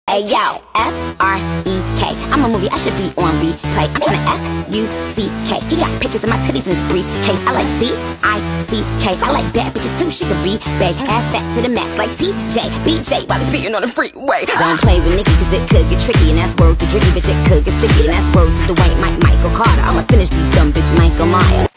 Ayo, F-R-E-K. I'm a movie, I should be on replay. I'm tryna F-U-C-K. He got pictures of my titties in his briefcase. I like D-I-C-K. I like bad bitches too, she could be bae. Ass fat to the max like T-J, B-J while he's speeding on the freeway. Don't play with Nikki cause it could get tricky. And that's word to Dricky, bitch, it could get sticky. And that's word to Dwayne, Michael Carter. I'ma finish these dumb bitches, Michael Myers.